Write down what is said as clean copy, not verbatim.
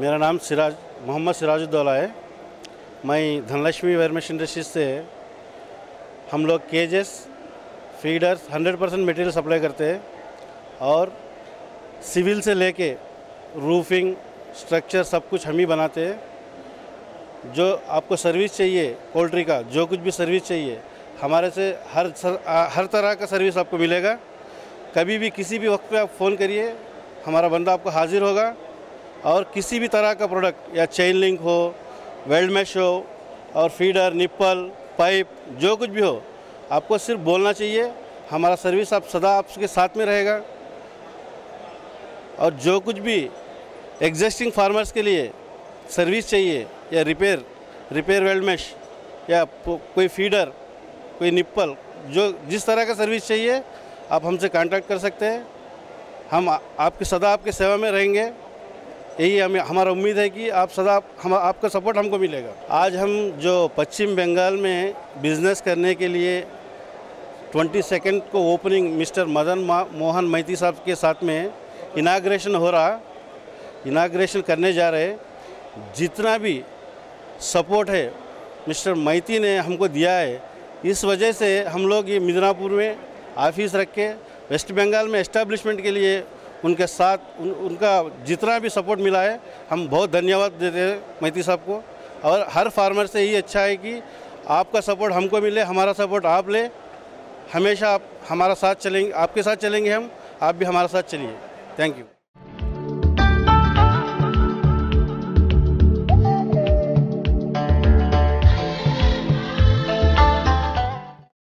मेरा नाम मोहम्मद सिराजुद्दौला है। मैं धनलक्ष्मी वेयरमेश इंडस्ट्रीज से हम लोग केजेस, फीडर्स 100% मटेरियल सप्लाई करते हैं और सिविल से लेके रूफिंग, स्ट्रक्चर सब कुछ हम ही बनाते हैं। जो आपको सर्विस चाहिए पोल्ट्री का, जो कुछ भी सर्विस चाहिए हमारे से हर तरह का सर्विस आपको मिलेगा। कभी भी किसी भी वक्त पे आप फ़ोन करिए, हमारा बंदा आपको हाजिर होगा। और किसी भी तरह का प्रोडक्ट या चेन लिंक हो, वेल्ड मैश हो और फीडर, निप्पल, पाइप, जो कुछ भी हो, आपको सिर्फ बोलना चाहिए। हमारा सर्विस आप सदा आपके साथ में रहेगा। और जो कुछ भी एग्जिस्टिंग फार्मर्स के लिए सर्विस चाहिए या रिपेयर वेल्ड मैश या कोई फीडर, कोई निप्पल, जो जिस तरह का सर्विस चाहिए आप हमसे कांटेक्ट कर सकते हैं। हम सदा आपके सेवा में रहेंगे। यही हमारा उम्मीद है कि आप सदा आपका सपोर्ट हमको मिलेगा। आज हम जो पश्चिम बंगाल में बिज़नेस करने के लिए 22 को ओपनिंग मिस्टर मदन मोहन मैती साहब के साथ में इनाग्रेशन हो रहा, इनाग्रेशन करने जा रहे। जितना भी सपोर्ट है मिस्टर मैती ने हमको दिया है, इस वजह से हम लोग ये मिदनापुर में ऑफिस रख के वेस्ट बंगाल में एस्टेब्लिशमेंट के लिए उनके साथ उनका जितना भी सपोर्ट मिला है, हम बहुत धन्यवाद देते हैं मैती साहब को। और हर फार्मर से यही अच्छा है कि आपका सपोर्ट हमको मिले, हमारा सपोर्ट आप ले। हमेशा आप हमारा साथ चलेंगे, आपके साथ चलेंगे हम, आप भी हमारा साथ चलिए। Thank you.